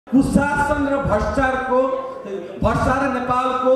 कुशासन र भ्रष्टाचार नेपालको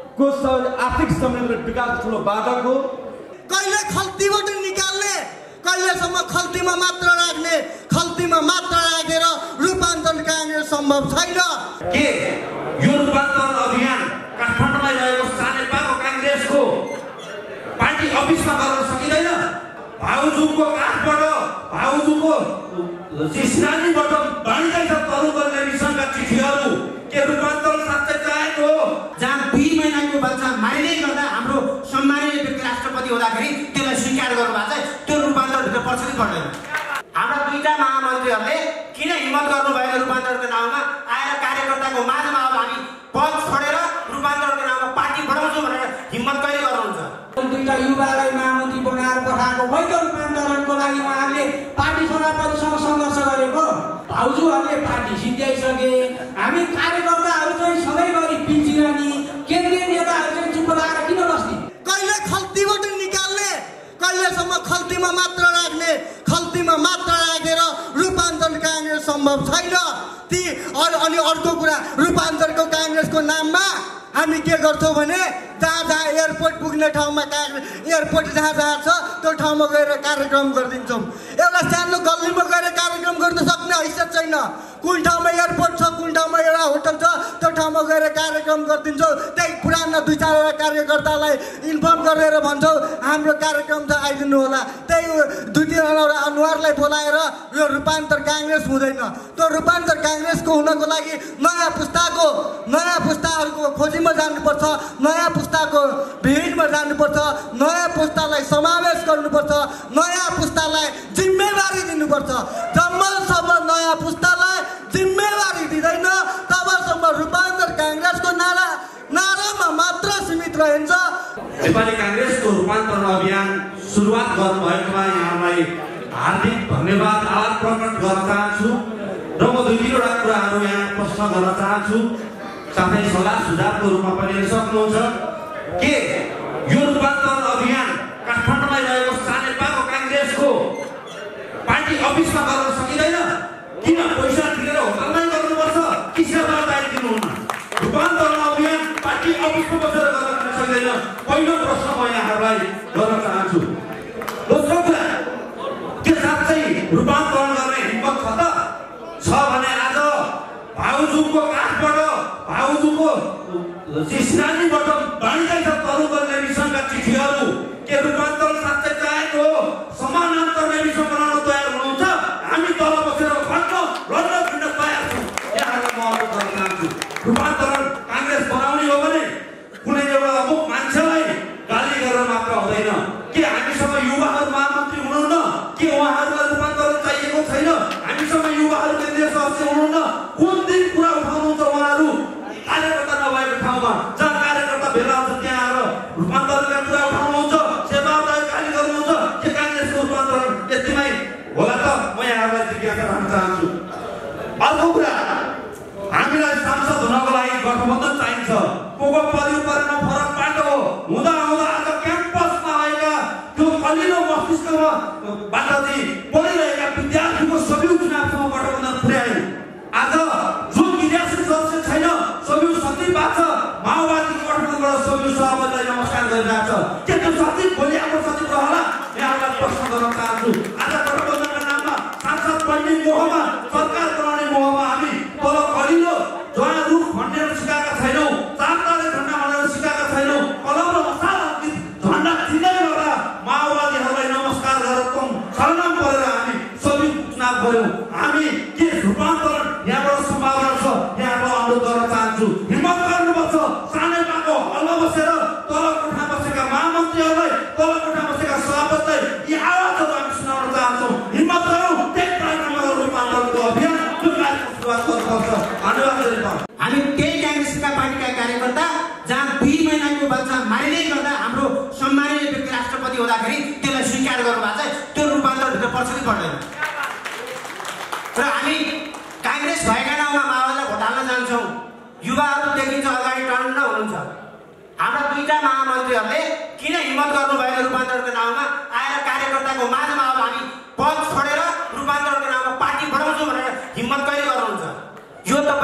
आर्थिक समृद्धि र विकास ठुलो बाधक हो। कहिले खल्तीबाट निकाल्ने, कहिलेसम्म खल्तीमा मात्र राख्ने, खल्तीमा मात्र राखेर रूपान्तरण काङ्ग्रेस सम्भव छैन। के यो रूपान्तरण अभियान काठमाडौँमा रहेको सानेपाको काङ्ग्रेसको पार्टी अफिसमा गर्न सकिँदैन? भाउजूको काठबाट भाउजूको सिस्नानीबाट बाँडिँदैछ तरुण मिसनका चिठीहरू। के रूपान्तरण साँच्चै चाहेको हो? जहाँ 2 महिनाको बच्चा मारिँदै गर्दा हाम्रो सम्मानीय व्यक्ति राष्ट्रपति हुँदाखेरि त्यसलाई स्वीकार गर्नुभएको छ। त्यो रूपान्तरणभित्र पर्छ कि पर्दैन? हाम्रा 2टा महामन्त्रीहरूले किन हिम्मत गर्नुभएको रूपान्तरणको नाउँमा आएर कार्यकर्ताको माझमा अब हामी पद छोडेर रूपान्तरणको नाउँमा पार्टी बढाउँछौँ भनेर हिम्मत कहिले गर्नुहुन्छ? 2टा युवालाई महामन्त्री बनाएर पठाएको भएको रूपान्तरणको लागि उहाँहरूले पार्टी सभापतिसँग सङ्घर्ष गरेको। भाउजूहरूले पार्टी सिद्ध्याइसके, हामी कार्यकर्ताहरू चाहिँ सधैँभरि पिल्चिरहने, केन्द्रीय नेताहरू चाहिँ चुप लागेर किन बस्ने? कहिले खल्तीबाट निकाल्ने, कहिलेसम्म खल्तीमा मात्र राख्ने, खल्तीमा मात्र राखेर रूपान्तरण काङ्ग्रेस सम्भव छैन। अनि अर्को कुरा, रूपान्तरणको काङ्ग्रेसको नाममा हामी के गर्छौँ भने जहाँ एयरपोर्ट पुग्ने ठाउँमा एयरपोर्ट जहाँ छ त्यो ठाउँमा गएर कार्यक्रम गरिदिन्छौँ। एउटा सानो गल्लीमा गएर कार्यक्रम गर्न सक्ने हैसियत छैन। कुन ठाउँमा एयरपोर्ट छ, कुन ठाउँमा एउटा होटल छ, त्यो ठाउँमा गएर कार्यक्रम गरिदिन्छौँ। त्यही पुराना 2-4 कार्यकर्तालाई इन्फर्म गरेर भन्छौँ हाम्रो कार्यक्रम छ आइदिनु होला। त्यही 2-3 अनुहारलाई बोलाएर यो रूपान्तर काङ्ग्रेस हुँदैन। त्यो रूपान्तर काङ्ग्रेसको हुनको लागि नयाँ पुस्ताहरूको खोजीमा जानुपर्छ, नयाँ पुस्ताको भिडमा जानुपर्छ, नयाँ पुस्तालाई समावेश गर्नुपर्छ, नयाँ पुस्तालाई जिम्मेवारी दिनुपर्छ। जबसम्म नयाँ पुस्तालाई जिम्मेवारी दिँदैन तबसम्म रूपान्तर काङ्ग्रेसको नारामा मात्र सीमित रहन्छ। नेपाली काङ्ग्रेसको रूपान्तरण अभियान सुरुवात गर्नुभएकोमा यहाँलाई हार्दिक धन्यवाद आभार प्रकट गर्न चाहन्छु र म 2-3वटा कुराहरू यहाँ प्रश्न गर्न चाहन्छु। साथै सल्लाह सुझावको रूपमा पनि सक्नुहुन्छ। के यो रूपान्तरण अभियान काठमाडौँमा रहेको सानेपाको काङ्ग्रेसको पार्टी अफिसमा गर्न सकिँदैन? किन पैसा तिरेर होटलमै गर्नुपर्छ? किसिममा दायित्व दिनुहुन्न? रूपान्तरण अभियान पार्टी अफिसमा बसेर गर्न सकिँदैन? पहिलो प्रश्न म यहाँहरूलाई गर्न चाहन्छु। दोस्रो कुरा, के साँच्चै रूपान्तरण गर्ने हिम्मत छ भने आज भाउजूको काठबाट भाउजूको सिस्नानीबाट बाँडिँदैछ तरुण मिसनका चिठीहरू। के रूपान्तरण साँच्चै चाहेको हो? समानान्तर मिसन बनाउन तयार हुनुहुन्छ? हामी तल बसेर लड्न फिर्न तयार छौँ। यहाँहरूलाई म अनुरोध गर्न चाहन्छु, रूपान्तरण काङ्ग्रेस बनाउने हो भने कुनै एउटा अमुक मान्छेलाई गाली गरेर मात्र हुँदैन। के हामीसँग युवाहरू महामन्त्री हुनुहुन्न? के उहाँहरूलाई रूपान्तरण चाहिएको छैन? हामीसँग युवाहरू केन्द्रीय सदस्य हुनुहुन्न? कुन दिन कुरा उठाउनुहुन्छ उहाँहरू? कार्यकर्ता नभएको ठाउँमा जहाँ कार्यकर्ता भेला हुन्छ त्यहाँ आएर रूपान्तरणका कुरा उठाउनुहुन्छ, सेवादायी गाली गर्नुहुन्छ। के काङ्ग्रेसको रूपान्तरण यतिमै होला त? म यहाँहरूलाई जिज्ञासा राख्न चाहन्छु। अर्को कुरा, हामीलाई सांसद हुनको लागि गठबन्धन चाहिन्छ। को परेन फरक बाटो हो। हुँदा आज क्याम्पसमा आएका त्यो कलिलो मस्तिष्कबाट चाहिँ पढिरहेका विद्यार्थीको सबै चुनावसम्म गठबन्धन पुर्यायो। आज जो क्रियाशील सदस्य छैन, सबै सचिव भएको छ, माओवादीको गठबन्धनबाट सबै सभापतिलाई नमस्कार गरिरहेको छ। के त्यो सचिव भोलि आफ्नो सचिव रहला? यहाँलाई प्रश्न गर्न चाहन्छु। आज गठबन्धनका नाममा सांसद बन्ने मोहमा, सरकार बनाउने मोहमा हामी तल कलिलो जहाँ रुख भन्नेर सिकाएका छैनौँ, 4 तारे झन्डा भनेर सिकाएका छैनौँ। कलम र मसाला झन्डा चिन्दै गर्दा माओवादीहरूलाई नमस्कार गरेर सलाम गरेर हामी सबै चुनाव गऱ्यौँ। हामी के रूपान्तरण यहाँबाट सम्भावना छ? यहाँबाट अनुरोध गर्न चाहन्छु, हिम्मत गर्नुपर्छ। सानेपाको हलमा बसेर तल कोठा बसेका महामन्त्रीहरूलाई, तल कोठा बसेका सभापतिलाई यी आवाजहरू हामी सुनाउन चाहन्छौँ। हिम्मत गरौँ, त्यही कार्यक्रममा रूपान्तरणको अभियान त्यो कार्यक्रम सुरुवात गर्नुपर्छ। धन्यवाद। हामी त्यही काङ्ग्रेसका पार्टीका कार्यकर्ता जहाँ 2 महिनाको बच्चा मारिँदै गर्दा हाम्रो सम्मानीय व्यक्ति राष्ट्रपति हुँदाखेरि त्यसलाई स्वीकार गर्नुभएको छ। त्यो रूपान्तरणभित्र पर्छ कि पर्दैन? र हामी काङ्ग्रेस भएका ठाउँमा माओवादीलाई भोट हाल्न जान्छौँ। युवाहरू देखिन्छ अगाडि टन्न हुनुहुन्छ। हाम्रा 2टा महामन्त्रीहरूले किन हिम्मत गर्नुभएको रूपान्तरणको नाउँमा आएर कार्यकर्ताको माझमा अब हामी पद छोडेर रूपान्तरणको नाउँमा पार्टी बढाउँछौँ भनेर हिम्मत कहिले गर्नुहुन्छ? यो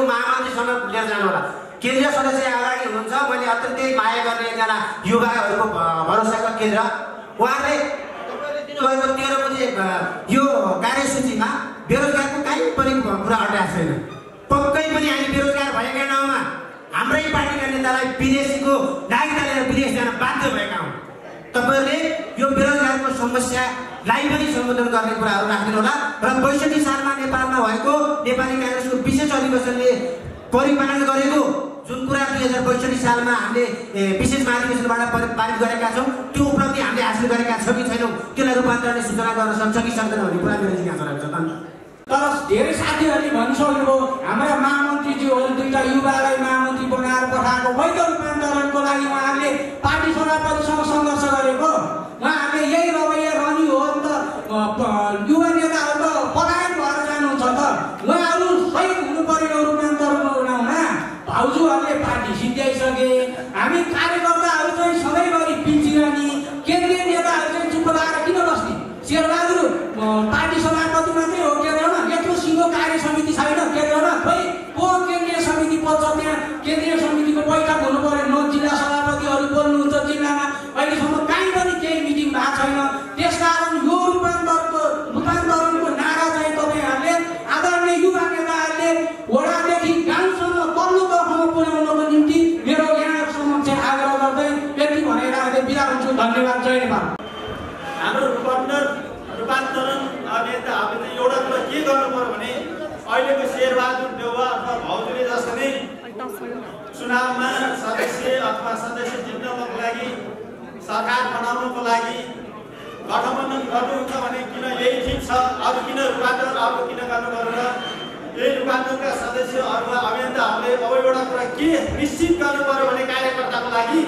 पार्टीको महामन्त्रीसँग लिएर जानु होला। केन्द्रीय सदस्य अगाडि हुनुहुन्छ, मैले अत्यन्तै माया गर्ने एकजना युवाहरूको भरोसाको केन्द्र, उहाँले दिनुभएको 13 बजे यो कार्यसूचीमा बेरोजगारको कहीँ पनि कुरा हटाएको छैन। पक्कै पनि हामी बेरोजगार भएका ठाउँमा हाम्रै पार्टीका नेतालाई विदेशीको नागरिकता लिएर विदेश जान बाध्य भएका हौँ। तपाईँहरूले यो बेरोजगारको समस्यालाई पनि सम्बोधन गर्ने कुराहरू राख्नु होला र 62 सालमा नेपालमा भएको नेपाली काङ्ग्रेसको विशेष अधिवेशनले परिपालन गरेको जुन कुरा 2062 सालमा हामीले विशेष महाधिवेशनबाट पारित गरेका छौँ, त्यो उपलब्धि हामीले हासिल गरेका छौँ कि छैनौँ, त्यसलाई रूपान्तरणले सूचना गर्न सक्छ कि सक्दैन भन्ने कुरा मेरो जिज्ञासा रहेको छ। तर धेरै साथीहरूले भनिसक्नुभयो हाम्रा महामन्त्रीज्यूहरू 2टा युवालाई महामन्त्री बनाएर पठाएको वैध रूपान्तरणको लागि उहाँहरूले पार्टी सभापतिसँग सङ्घर्ष गरेको, उहाँहरूले यही रवैया रहने हो नि त युवा नेताहरू त पलायन भएर जानुहुन्छ त, उहाँहरू सही हुनु पर्यो रूपान्तरण बनाउनमा। भाउजूहरूले पार्टी सिद्ध्याइसके, हामी कार्यकर्ताहरू चाहिँ सधैँभरि पिल्चिरहने, केन्द्रीय नेताहरू चाहिँ चुप लगाएर किन बस्ने? शेरबहादुर पार्टी सभापति मात्रै हो केन्द्रमा, यत्रो सिङ्गो कार्य समिति छैन केन्द्रमा, खोइ को केन्द्रीय समिति बल्छ? त्यहाँ केन्द्रीय समितिको बैठक हुनु पर्यो, 9 जिल्ला सभापतिहरू बोल्नुहुन्छ जिल्लामा, अहिलेसम्म कहीँ पनि केही मिटिङ भएको छैन। त्यसकारण यो रूपान्तरणको नारा चाहिँ तपाईँहरूले आदरणीय युवा नेताहरूले वडादेखि गाउँसम्म तल्लो तहसम्म पुर्याउनको निम्ति मेरो यहाँ समक्ष आग्रह गर्दै यति भनेर अहिले बिदा हुन्छु। धन्यवाद। जय नेपाल। हाम्रो रूपान्तरण अभियन्ताहरूले चाहिँ एउटा कुरा के गर्नु पर्यो भने अहिलेको शेरबहादुर देउवा अथवा भाउजूले जस्तो नै चुनावमा सदस्य अथवा सदस्य जित्नको लागि सरकार बनाउनको लागि गठबन्धन गर्नुहुन्छ भने किन यही ठिक छ, अरू किन रूपान्तरण अरू किन गर्नु पर्यो र यही रूपान्तरणका सदस्य अथवा अभियन्ताहरूले अब एउटा कुरा के निश्चित गर्नु पर्यो भने कार्यकर्ताको लागि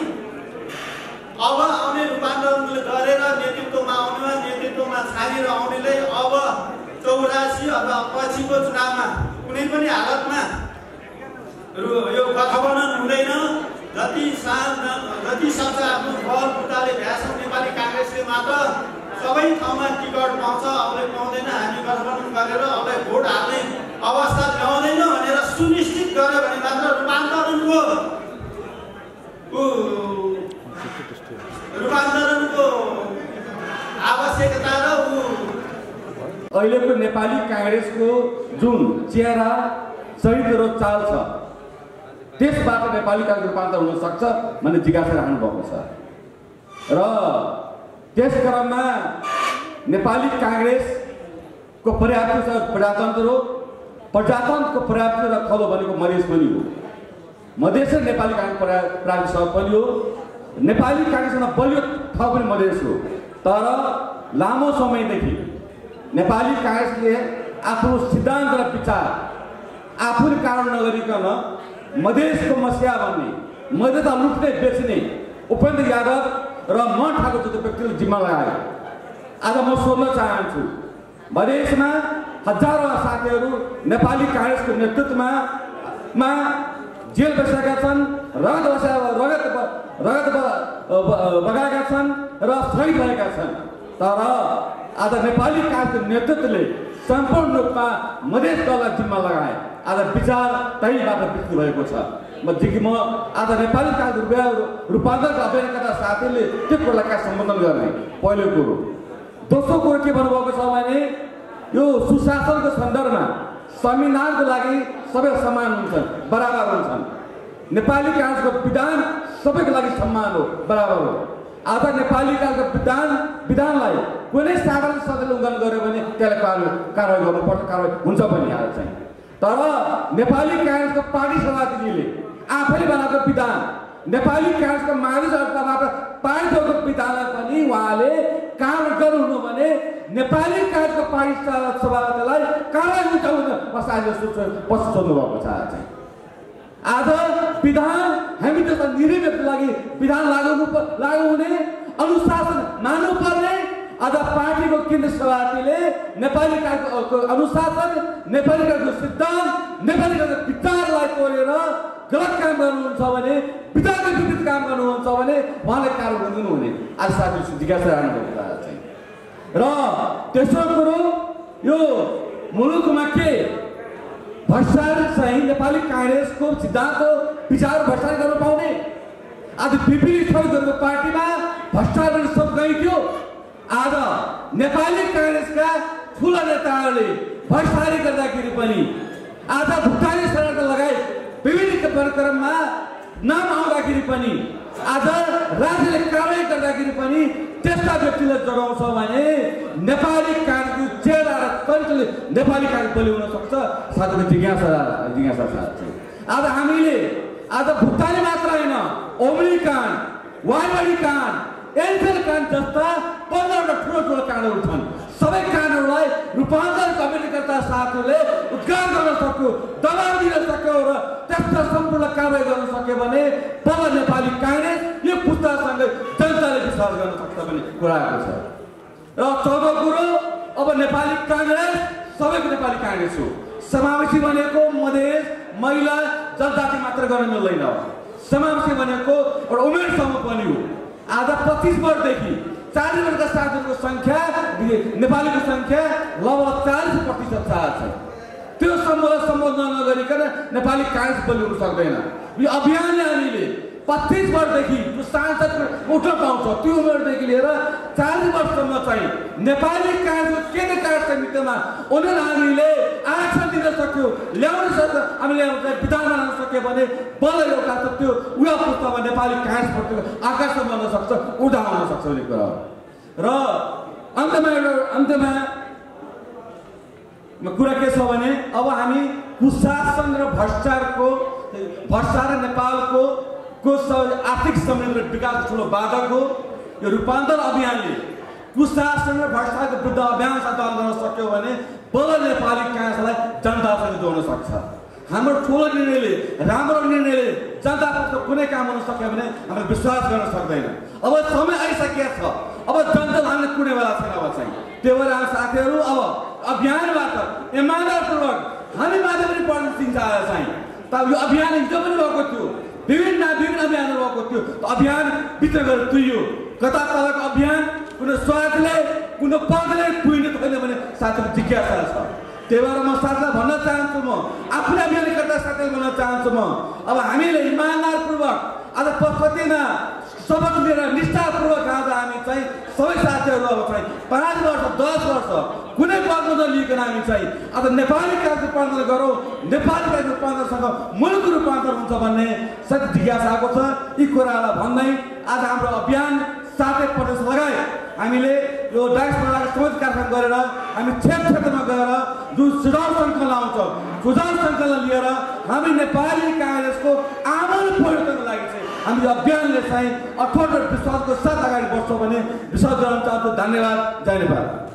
अब आउने रूपान्तरण गरेर नेतृत्वमा छानेर आउनेले अब 84 अथवा पछिको चुनावमा कुनै पनि हालतमा यो गठबन्धन हुँदैन। जति सक्छ आफ्नो बल बुटाले भ्यासौँ नेपाली काङ्ग्रेसले मात्र सबै ठाउँमा टिकट पाउँछ, अबले पाउँदैन, हामी गठबन्धन गरेर अबलाई भोट हाल्ने अवस्था ल्याउँदैन भनेर सुनिश्चित गर्यो भने मात्र रूपान्तरणको आवश्यकता र अहिलेको नेपाली काङ्ग्रेसको जुन चेहरा चरित्र र चाल छ त्यसबाट नेपाली काङ्ग्रेस रूपान्तरण हुन सक्छ भन्ने जिज्ञासा राख्नु भएको छ र त्यस क्रममा नेपाली काङ्ग्रेसको पर्याप्त प्रजातन्त्र हो, प्रजातन्त्रको पर्याप्त र थलो भनेको मधेस पनि हो, मधेस र नेपाली काङ्ग्रेस प्राविधिक पनि हो, नेपाली काङ्ग्रेसमा बलियो ठाउँ पनि मधेस हो। तर लामो समयदेखि नेपाली काङ्ग्रेसले आफ्नो सिद्धान्त र विचार आफूले कारण नगरिकन मधेसको मस्या भन्ने, मधेसलाई लुट्ने बेच्ने उपेन्द्र यादव र मन ठाकुर जस्तो व्यक्तिले जिम्मा लगायो। आज म सोध्न चाहन्छु, मधेसमा हजारौँ साथीहरू नेपाली काङ्ग्रेसको नेतृत्वमा जेल बसेका छन्, रगत बगाएका छन् र शहीद भएका छन्। तर आज नेपाली काङ्ग्रेसको नेतृत्वले सम्पूर्ण रूपमा मधेस दललाई जिम्मा लगाए। आज विचार त्यहीबाट विकसित भएको छ। म आज नेपाली काङ्ग्रेस रूपान्तरणका अभियानका साथीले त्यो कुरालाई सम्बोधन गर्ने पहिलो कुरो। दोस्रो कुरो के भन्नुभएको छ भने यो सुशासनको सन्दर्भमा संविधानको लागि सबै समान हुन्छन्, बराबर हुन्छन्। नेपाली काङ्ग्रेसको विधान सबैको लागि सम्मान हो, बराबर हो। आज नेपाली काङ्ग्रेसको विधानलाई कुनै साधारण सदस्यले उल्लङ्घन गर्यो भने त्यसलाई कारवाही गर्नुपर्छ, कारवाही हुन्छ पनि आज चाहिँ। तर नेपाली काङ्ग्रेसको पार्टी सभापतिले आफैले बनाएको विधान, नेपाली काङ्ग्रेसको मावि सरकारबाट पारित भएको विधानलाई पनि उहाँले कारवाही गर्नुहुनु भने नेपाली काङ्ग्रेसको पार्टी सभापतिलाई कारवाही हुन्छ पछि सोध्नु भएको छ चाहिँ। आज विधान हामी जस्ता निरीह व्यक्तिको लागि विधान लागू हुने, अनुशासन मान्नुपर्ने। आज पार्टीको केन्द्र सभापतिले नेपाली काङ्ग्रेसको अनुशासन, नेपाली काङ्ग्रेसको सिद्धान्त, नेपाली काङ्ग्रेसको विचारलाई तोडेर गलत काम गर्नुहुन्छ भने, विचारको विपरीत काम गर्नुहुन्छ भने उहाँले कारवाही गर्नुहुने आज साथीहरू जिज्ञासा राख्नुभएको चाहिँ। र तेस्रो कुरो, यो मुलुकमा के भ्रष्टाचार चाहिँ नेपाली काङ्ग्रेसको सिद्धान्त विचार भ्रष्टाचार गर्न पाउने आज विपरीत थरीको पार्टीमा भ्रष्टाचार सब गइदियो आज नेपाली काङ्ग्रेसका ठुला नेताहरूले भ्रष्टाचारी गर्दाखेरि पनि आज भुक्तानी शर्त लगायत विभिन्न कार्यक्रममा नाम आउँदाखेरि पनि आज राज्यले कारवाही गर्दाखेरि पनि त्यस्ता व्यक्तिलाई जगाउँछ भने नेपाली काङ्ग्रेसको चेहरा र चरित्रले नेपाली काङ्ग्रेस बलिउन सक्छ। साथै जिज्ञासा साथ आज हामीले आज भुक्तानी मात्र होइन ओमली काण्ड, वाइवाडी काण्ड, एनफेल काण्ड जस्ता 15वटा ठुलो काण्डहरू छन्। सबै काण्डहरूलाई रूपान्तरण कमिटीकर्ता साथीहरूले उद्घाटन गर्न सक्यो, दबाब दिन सक्यो र त्यस्ता सम्पूर्ण कारवाही गर्न सक्यो भने तब नेपाली काङ्ग्रेस यो पुस्तासँगै जनताले विश्वास गर्न सक्छ भन्ने कुरा आएको छ। र चौथो कुरो अब नेपाली काङ्ग्रेस सबैको नेपाली काङ्ग्रेस हो। समावेशी भनेको मधेस, महिला, जनजाति मात्र गर्न मिल्दैन। समावेशी भनेको एउटा उमेर समूह पनि हो। आज 25 वर्षदेखि 40 वर्षका साथीहरूको सङ्ख्या नेपालीको सङ्ख्या लगभग 40% छ। त्यो समूहलाई सम्बोधन नगरिकन नेपाली काङ्ग्रेस बलिउन सक्दैन। यो अभियानले हामीले 25 वर्षदेखि जो सांसदको उठ्न पाउँछ त्यो उमेरदेखि लिएर 40 वर्षसम्म चाहिँ नेपाली काङ्ग्रेसको केन्द्रीय कार्य समितिमा उनीहरू हामीले आरक्षण दिन सक्यो, ल्याउन सक्यो, हामीले विधान बनाउन सक्यो भने बल एउटा त्यो उयो पुस्तामा नेपाली काङ्ग्रेसप्रतिको आकर्षण बन्न सक्छ, ऊर्जा आउन सक्छ भन्ने कुरा हो। र अन्त्यमा कुरा के छ भने अब हामी कुशासन र भ्रष्टाचार नेपालको आर्थिक समृद्धि र विकासको ठुलो बाधक हो। यो रूपान्तरण अभियानले कुशासन र भ्रष्टाचारको विरुद्ध अभियान सञ्चालन गर्न सक्यो भने बल नेपाली काङ्ग्रेसलाई जनतासँग जोड्न सक्छ। हाम्रो ठुलो निर्णयले, राम्रो निर्णयले जनताप्रति कुनै काम हुन सक्यो भने हामीले विश्वास गर्न सक्दैन। अब समय आइसकेको छ, अब जनता हामीले कुनै बेला छैन। अब चाहिँ त्यो भएर हाम्रो साथीहरू अब अभियानबाट इमान्दारपूर्वक हामी माथि पनि पढ्न दिन्छ। चाहिँ तब यो अभियान हिजो पनि भएको थियो, विभिन्न अभियानहरू भएको थियो। अभियान भित्र गएर तुइयो। कता तलको अभियान कुनै स्वार्थले कुनै पदले पुग्ने छैन भने साथीहरू जिज्ञासा छ। त्यही भएर म साथीलाई भन्न चाहन्छु, म आफ्नो अभियानकर्ता साथीलाई भन्न चाहन्छु, म अब हामीले इमान्दारपूर्वक आज पशुपतिमा शपथ लिएर निष्ठापूर्वक आज हामी चाहिँ सबै साथीहरू अब चाहिँ 5 वर्ष 10 वर्ष कुनै पद नलिकन हामी चाहिँ आज नेपाली काङ्ग्रेस रूपान्तरण गरौँ, नेपाली काङ्ग्रेस रूपान्तरणसँग मुलुक रूपान्तरण हुन्छ भन्ने सबै जिज्ञासा आएको छ। यी कुरालाई भन्दै आज हाम्रो अभियान 7 प्रदेश लगायत हामीले यो डायस्पोराको समेत कार्यक्रम गरेर हामी क्षेत्रमा गएर जुन सुझाव सङ्कलन आउँछ, सुझाव सङ्कलन लिएर हामी नेपाली काङ्ग्रेसको आमूल परिवर्तनको लागि चाहिँ हामी यो अभियानले चाहिँ अठोट विश्वासको साथ अगाडि बढ्छौँ भने विश्वास गर्न चाहन्छु। धन्यवाद। जय नेपाल।